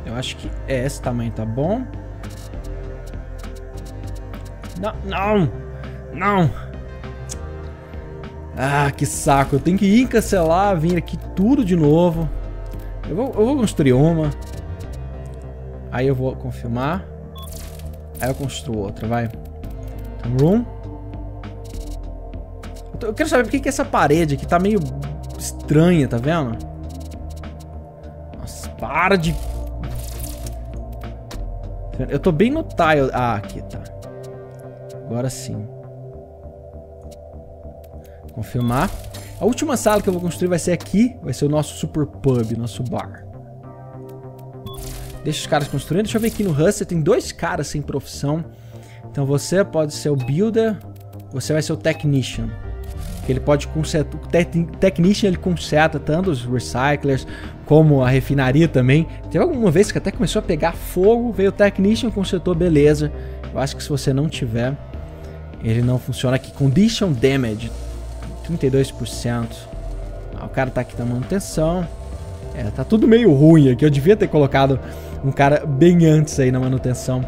Eu acho que esse tamanho tá bom. Não, não, não. Ah, que saco. Eu tenho que ir cancelar, vir aqui tudo de novo. Eu vou construir uma. Aí eu vou confirmar. Aí eu construo outra, vai. Room. Eu quero saber por que essa parede aqui tá meio estranha, tá vendo? Nossa, para de... Eu tô bem no tile. Ah, aqui tá. Agora sim. Confirmar. A última sala que eu vou construir vai ser aqui. Vai ser o nosso super pub, nosso bar. Deixa os caras construindo. Deixa eu ver aqui no Hustle. Tem 2 caras sem profissão. Então você pode ser o builder. Você vai ser o technician. Que ele pode consertar. O technician ele conserta tanto os recyclers como a refinaria também. Teve alguma vez que até começou a pegar fogo. Veio o technician, consertou, beleza. Eu acho que se você não tiver, ele não funciona aqui. Condition damage 32%. Ah, o cara tá aqui na manutenção. É, tá tudo meio ruim aqui. Eu devia ter colocado um cara bem antes aí na manutenção.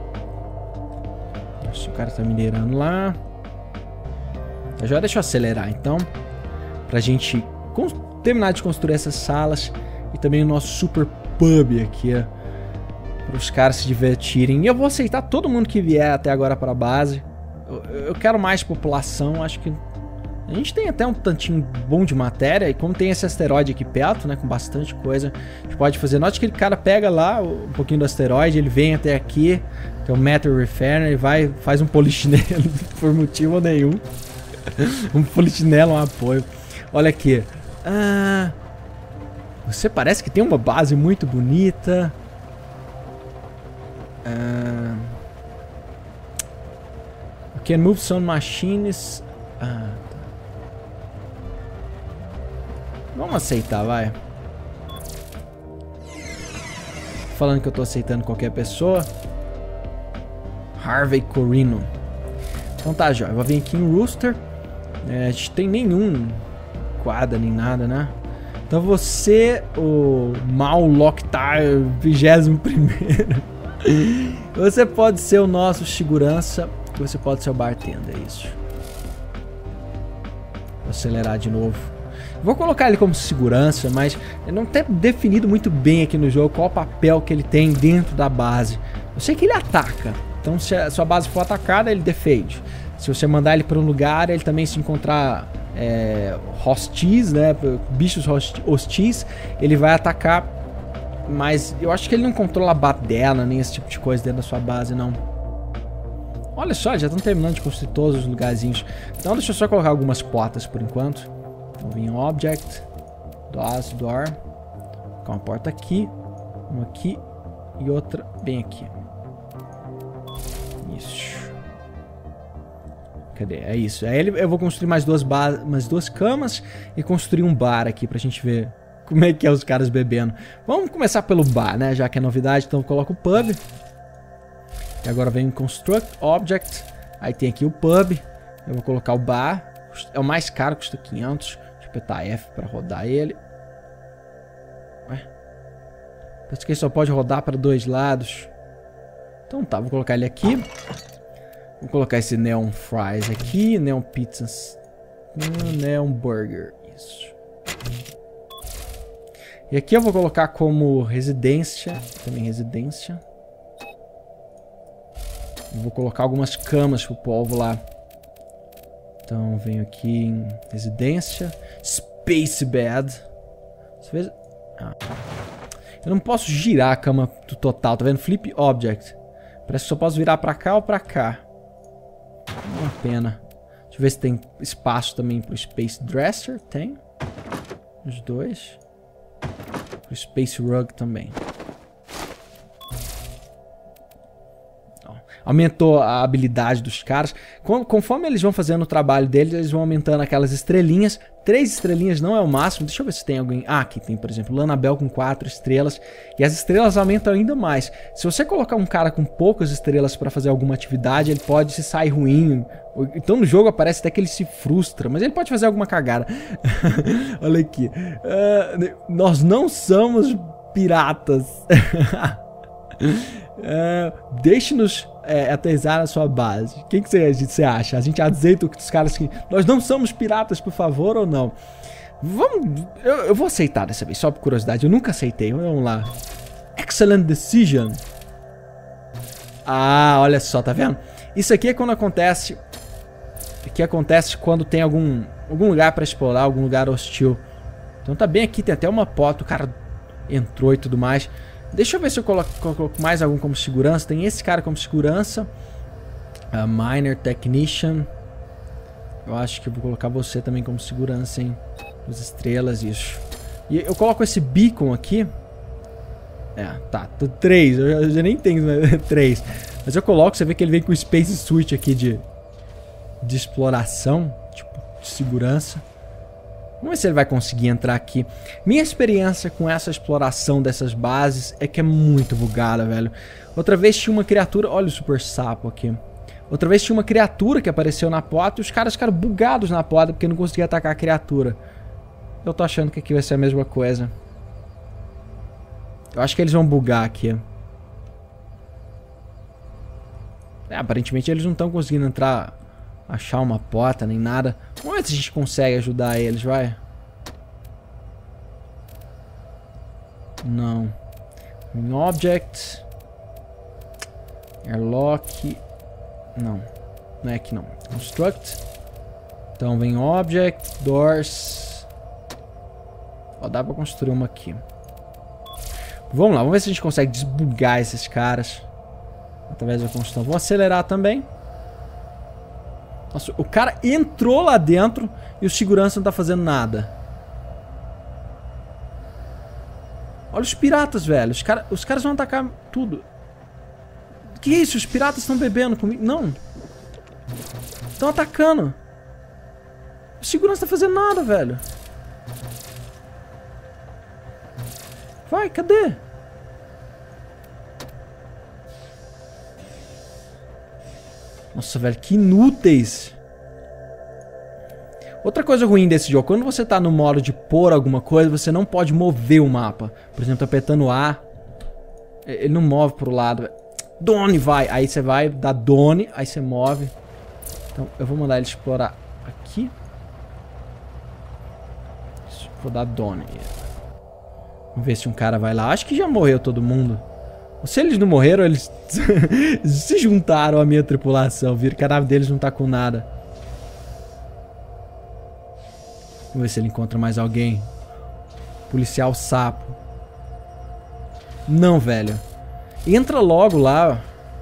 Nossa, o cara tá minerando lá. Já deixa eu acelerar então, pra gente terminar de construir essas salas e também o nosso super pub aqui, para os caras se divertirem. E eu vou aceitar todo mundo que vier até agora para a base. Eu quero mais população, acho que a gente tem até um tantinho bom de matéria, e como tem esse asteroide aqui perto, né, com bastante coisa, a gente pode fazer. Note que aquele cara pega lá um pouquinho do asteroide, ele vem até aqui, que é o Metal Refinery, vai, faz um polichinelo por motivo nenhum. Um polichinelo, um apoio. Olha aqui. Ah, você parece que tem uma base muito bonita. Can move some machines. Ah, tá. Vamos aceitar, vai. Falando que eu tô aceitando qualquer pessoa. Harvey Corino. Então tá, Jó. Eu vou vir aqui em Rooster. A gente tem nenhum quadra nem nada, né? Então você, o Mal Locktar 21º. Você pode ser o nosso segurança. Você pode ser o bartender, é isso. Vou acelerar de novo. Vou colocar ele como segurança, mas eu não tenho definido muito bem aqui no jogo qual o papel que ele tem dentro da base. Eu sei que ele ataca. Então se a sua base for atacada, ele defende. Se você mandar ele para um lugar, ele também se encontrar hostis, né, bichos hostis, ele vai atacar. Mas eu acho que ele não controla a baderna, nem esse tipo de coisa dentro da sua base, não. Olha só, já estão terminando de construir todos os lugarzinhos. Então deixa eu só colocar algumas portas por enquanto. Então vem um Object, Door. Vou colocar uma porta aqui, uma aqui e outra bem aqui. Isso. Cadê? É isso. Aí eu vou construir mais duas camas e construir um bar aqui pra gente ver como é que é os caras bebendo. Vamos começar pelo bar, né? Já que é novidade, então eu coloco o pub. E agora vem o Construct Object. Aí tem aqui o pub. Eu vou colocar o bar. É o mais caro, custa 500. Deixa eu apertar F para rodar ele. Ué? Parece que ele só pode rodar para 2 lados. Então tá, vou colocar ele aqui. Vou colocar esse Neon Fries aqui. Neon Pizzas. Neon Burger. Isso. E aqui eu vou colocar como residência. Também residência. Vou colocar algumas camas pro povo lá. Então venho aqui em residência. Space Bed. Você vê? Ah. Eu não posso girar a cama do total. Tá vendo? Flip Object. Parece que só posso virar pra cá ou pra cá. Uma pena. Deixa eu ver se tem espaço também pro Space Dresser. Tem. Os dois. Pro Space Rug também. Aumentou a habilidade dos caras. Conforme eles vão fazendo o trabalho deles, eles vão aumentando aquelas estrelinhas. 3 estrelinhas não é o máximo. Deixa eu ver se tem alguém... Ah, aqui tem, por exemplo, Lanabel com 4 estrelas. E as estrelas aumentam ainda mais. Se você colocar um cara com poucas estrelas para fazer alguma atividade, ele pode se sair ruim. Então no jogo aparece até que ele se frustra. Mas ele pode fazer alguma cagada. Olha aqui. Nós não somos piratas. Deixe-nos aterrissar na sua base. O que você acha? A gente aceita os caras que... Nós não somos piratas, por favor, ou não? Vamos... Eu vou aceitar dessa vez, só por curiosidade. Eu nunca aceitei. Vamos lá. Excellent decision. Ah, olha só, tá vendo? Isso aqui é quando acontece... O que acontece quando tem algum lugar pra explorar, algum lugar hostil. Então tá bem aqui, tem até uma porta. O cara entrou e tudo mais. Deixa eu ver se eu coloco mais algum como segurança. Tem esse cara como segurança. Miner Technician. Eu acho que eu vou colocar você também como segurança, hein? As estrelas, isso. E eu coloco esse beacon aqui. Tá. 3. Eu já nem tenho 3. Mas eu coloco, você vê que ele vem com o Space Suit aqui de exploração. Tipo, de segurança. Vamos ver se ele vai conseguir entrar aqui. Minha experiência com essa exploração dessas bases é que é muito bugada, velho. Outra vez tinha uma criatura... Olha o super sapo aqui. Outra vez tinha uma criatura que apareceu na porta e os caras ficaram bugados na porta porque não conseguia atacar a criatura. Eu tô achando que aqui vai ser a mesma coisa. Eu acho que eles vão bugar aqui. Aparentemente eles não estão conseguindo entrar... Achar uma porta, nem nada. Vamos ver se a gente consegue ajudar eles, vai. Não. Em Object. Airlock. Não. Não é aqui não. Construct. Então vem Object. Doors. Ó, dá pra construir uma aqui. Vamos lá, vamos ver se a gente consegue desbugar esses caras. Através da construção. Vou acelerar também. Nossa, o cara entrou lá dentro e o segurança não tá fazendo nada. Olha os piratas, velho. Os caras vão atacar tudo. Que isso? Os piratas estão bebendo comigo? Não. Estão atacando. O segurança tá fazendo nada, velho. Vai, cadê? Nossa, velho, que inúteis. Outra coisa ruim desse jogo, quando você tá no modo de pôr alguma coisa, você não pode mover o mapa. Por exemplo, apertando A, ele não move pro lado. Done, vai. Aí você vai, dá Done, aí você move. Então, eu vou mandar ele explorar aqui. Vou dar Done. Vamos ver se um cara vai lá. Acho que já morreu todo mundo. Se eles não morreram, eles se juntaram à minha tripulação. Viram que a nave deles não tá com nada. Vamos ver se ele encontra mais alguém. Policial sapo. Não, velho. Entra logo lá.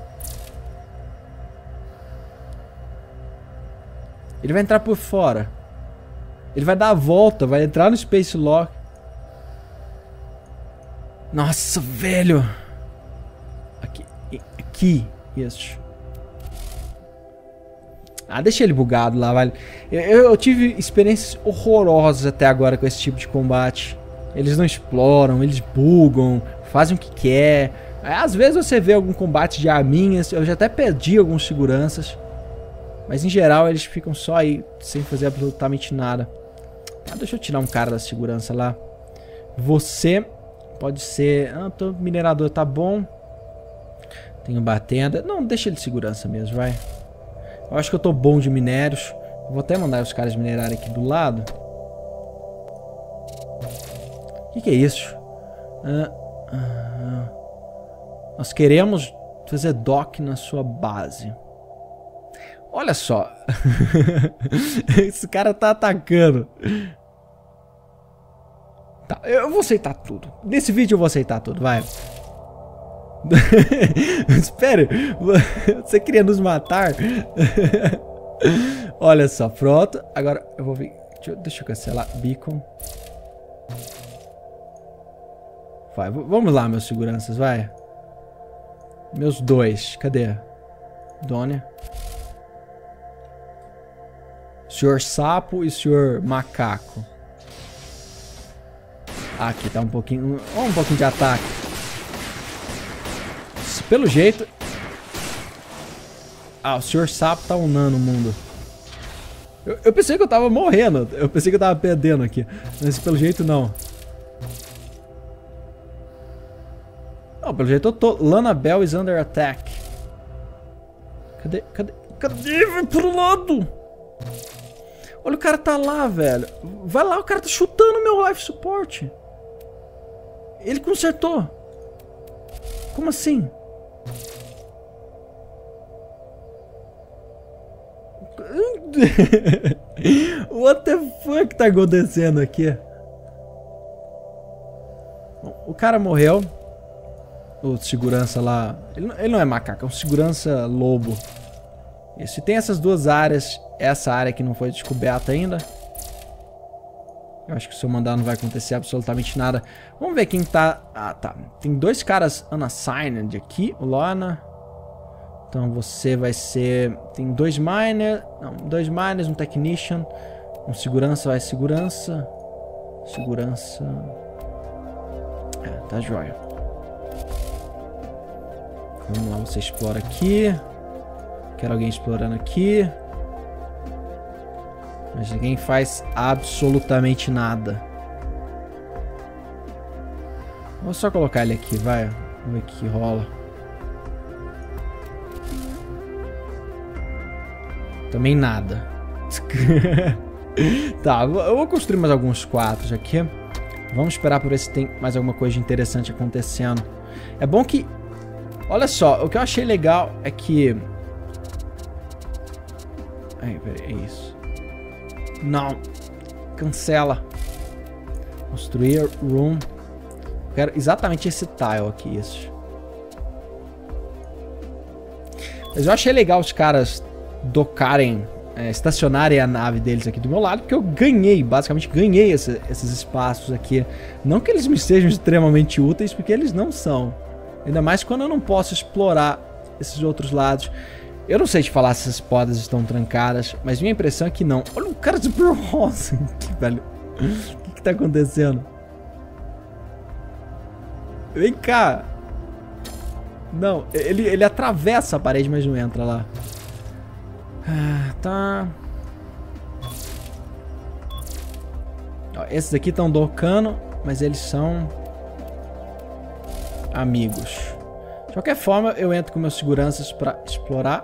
Ele vai entrar por fora. Ele vai dar a volta. Vai entrar no Space Lock. Nossa, velho. Aqui, isso. Deixa ele bugado lá, velho. Eu tive experiências horrorosas até agora com esse tipo de combate. Eles não exploram, eles bugam, fazem o que quer. Às vezes você vê algum combate de arminhas, eu já até perdi alguns seguranças. Mas em geral eles ficam só aí, sem fazer absolutamente nada. Deixa eu tirar um cara da segurança lá. Você pode ser... o minerador tá bom. Tenho batenda. Não, deixa ele de segurança mesmo, vai. Eu acho que eu tô bom de minérios. Vou até mandar os caras minerarem aqui do lado. O que é isso? Nós queremos fazer dock na sua base. Olha só. Esse cara tá atacando. Tá, eu vou aceitar tudo. Nesse vídeo eu vou aceitar tudo, vai. Espera, você queria nos matar? Olha só, pronto. Agora eu vou vir. Deixa eu cancelar. Beacon. Vai, vamos lá, meus seguranças, vai. Meus dois, cadê? Dônia. Senhor sapo e senhor macaco. Aqui tá um pouquinho de ataque. Pelo jeito... o senhor sapo tá unando o mundo. Eu pensei que eu tava morrendo. Eu pensei que eu tava perdendo aqui. Mas pelo jeito não. Não, pelo jeito eu tô... Lanabelle is under attack. Cadê? Vai pro lado! Olha, o cara tá lá, velho. Vai lá, o cara tá chutando meu life support. Ele consertou. Como assim? What the fuck tá acontecendo aqui? O cara morreu. O segurança lá... Ele não é macaco, é um segurança lobo. Isso, e tem essas duas áreas. Essa área que não foi descoberta ainda. Eu acho que se eu mandar não vai acontecer absolutamente nada. Vamos ver quem tá... Ah, tá. Tem dois caras unassigned aqui. O Lorna. Então você vai ser... Tem dois miners. Não, dois miners, um technician. Um segurança vai segurança. Segurança... É, tá jóia. Vamos lá, você explora aqui. Quero alguém explorando aqui. Mas ninguém faz absolutamente nada. Vou só colocar ele aqui, vai. Vamos ver o que rola. Também nada. Tá, eu vou construir mais alguns quadros aqui. Vamos esperar por ver se tem mais alguma coisa interessante acontecendo. É bom que... Olha só, o que eu achei legal é que... Ai, peraí, é isso. Não. Cancela. Construir room. Eu quero exatamente esse tile aqui, isso. Mas eu achei legal os caras docarem, estacionarem a nave deles aqui do meu lado, porque eu ganhei, basicamente ganhei esses espaços aqui. Não que eles me sejam extremamente úteis, porque eles não são. Ainda mais quando eu não posso explorar esses outros lados. Eu não sei te falar se essas portas estão trancadas, mas minha impressão é que não. Olha o cara super rosa aqui, velho. O que tá acontecendo? Vem cá. Não, ele atravessa a parede, mas não entra lá. Ah, tá. Ó, esses aqui estão docando, mas eles são amigos. De qualquer forma, eu entro com meus seguranças pra explorar.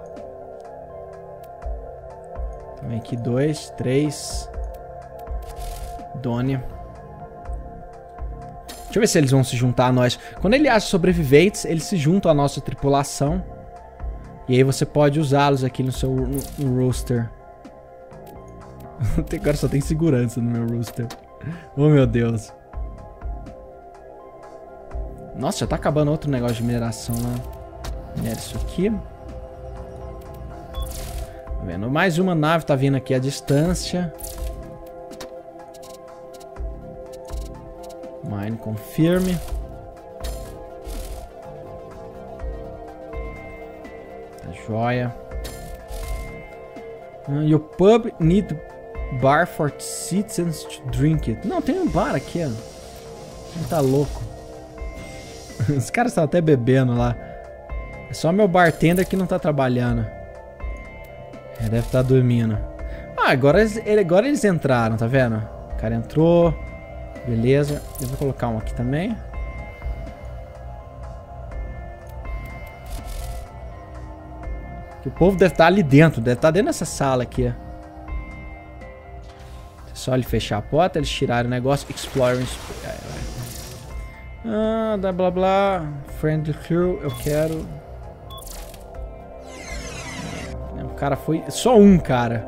Vem aqui 2, 3. Doni. Deixa eu ver se eles vão se juntar a nós. Quando ele acha sobreviventes, eles se juntam à nossa tripulação. E aí você pode usá-los aqui no seu no roster. Agora só tem segurança no meu roster. Oh, meu Deus. Nossa, já tá acabando outro negócio de mineração lá. Minera isso aqui. Tá vendo? Mais uma nave tá vindo aqui à distância. Mine confirme. Tá joia. Your pub need bar for citizens to drink it. Não, tem um bar aqui, ó. Ele tá louco. Os caras estão até bebendo lá. É só meu bartender que não tá trabalhando. Ele deve estar dormindo. Ah, agora eles entraram, tá vendo? O cara entrou. Beleza. Eu vou colocar um aqui também. O povo deve estar ali dentro. Deve estar dentro dessa sala aqui. É só ele fechar a porta, eles tirarem o negócio. Exploring. Ah, blá blá. Friendly crew, eu quero. O cara foi... Só um cara.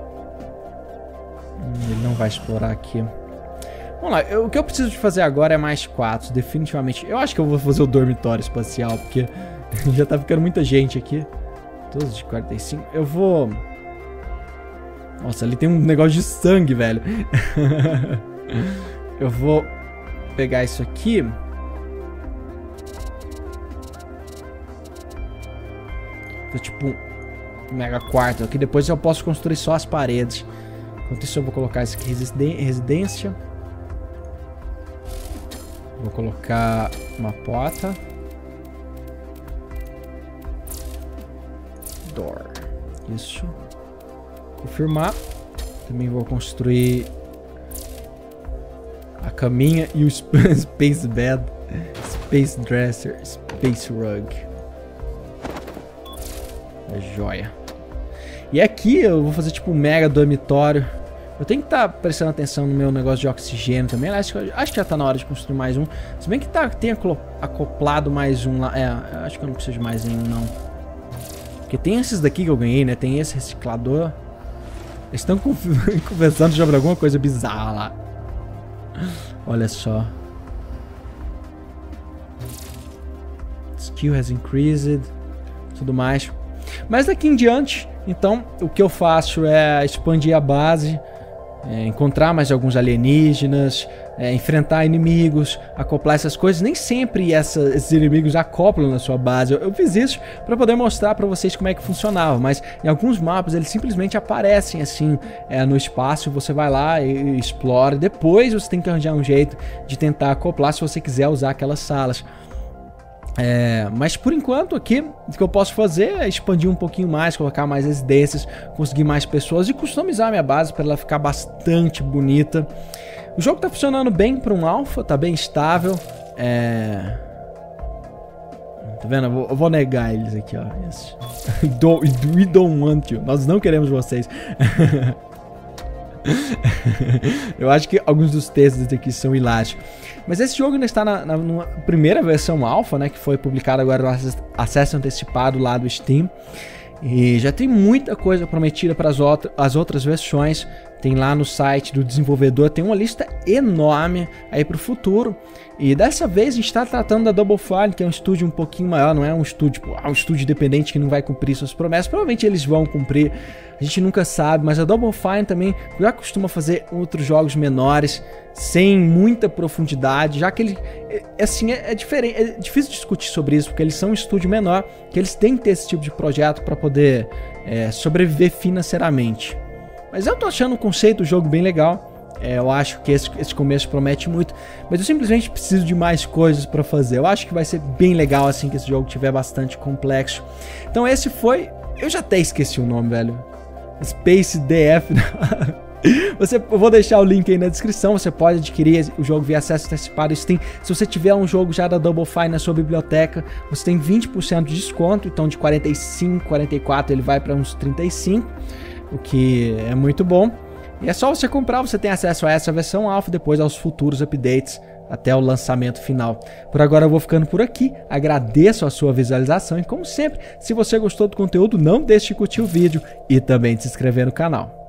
Ele não vai explorar aqui. Vamos lá, o que eu preciso de fazer agora é mais 4, definitivamente. Eu acho que eu vou fazer o dormitório espacial, porque já tá ficando muita gente aqui. 12 de 45. Eu vou... Nossa, ali tem um negócio de sangue, velho. Eu vou pegar isso aqui. Tô tipo um mega quarto aqui. Depois eu posso construir só as paredes. Enquanto isso eu vou colocar isso aqui, residência. Vou colocar uma porta. Door. Isso. Confirmar. Também vou construir a caminha e o space bed. Space Dresser, Space Rug. É joia. E aqui eu vou fazer tipo um mega dormitório. Eu tenho que estar prestando atenção no meu negócio de oxigênio também. Acho que já tá na hora de construir mais um. Se bem que tem acoplado mais um lá. Acho que eu não preciso de mais nenhum, não. Porque tem esses daqui que eu ganhei, né? Tem esse reciclador. Eles estão conversando sobre alguma coisa bizarra lá. Olha só. Skill has increased. Tudo mais. Mas daqui em diante, então, o que eu faço é expandir a base, encontrar mais alguns alienígenas, enfrentar inimigos, acoplar essas coisas. Nem sempre esses inimigos acoplam na sua base. Eu fiz isso para poder mostrar para vocês como é que funcionava, mas em alguns mapas eles simplesmente aparecem assim no espaço, você vai lá e explora. Depois você tem que arranjar um jeito de tentar acoplar se você quiser usar aquelas salas. Mas por enquanto aqui o que eu posso fazer é expandir um pouquinho mais, colocar mais residências, conseguir mais pessoas e customizar a minha base para ela ficar bastante bonita. O jogo tá funcionando bem para um alpha, tá bem estável. Tá vendo? Eu vou negar eles aqui, ó. Yes. We don't want you. Nós não queremos vocês. Eu acho que alguns dos textos aqui são hilários. Mas esse jogo ainda está na primeira versão alpha, né, que foi publicada agora no acesso antecipado lá do Steam. E já tem muita coisa prometida para as outras versões. Tem lá no site do desenvolvedor, tem uma lista enorme aí para o futuro. E dessa vez a gente está tratando da Double Fine, que é um estúdio um pouquinho maior, não é um estúdio, um estúdio independente que não vai cumprir suas promessas. Provavelmente eles vão cumprir, a gente nunca sabe, mas a Double Fine também já costuma fazer outros jogos menores, sem muita profundidade, já que ele, assim, é diferente, é difícil discutir sobre isso, porque eles são um estúdio menor, que eles têm que ter esse tipo de projeto para poder sobreviver financeiramente. Mas eu tô achando o conceito do jogo bem legal. Eu acho que esse começo promete muito, mas eu simplesmente preciso de mais coisas para fazer. Eu acho que vai ser bem legal assim que esse jogo tiver bastante complexo. Então esse foi... Eu já até esqueci o nome, velho. Space DF. Eu vou deixar o link aí na descrição. Você pode adquirir o jogo via acesso antecipado. Se você tiver um jogo já da Double Fine na sua biblioteca, você tem 20% de desconto. Então de 45, 44 ele vai para uns 35, o que é muito bom. E é só você comprar, você tem acesso a essa versão alpha, depois aos futuros updates até o lançamento final. Por agora eu vou ficando por aqui, agradeço a sua visualização e como sempre, se você gostou do conteúdo, não deixe de curtir o vídeo e também de se inscrever no canal.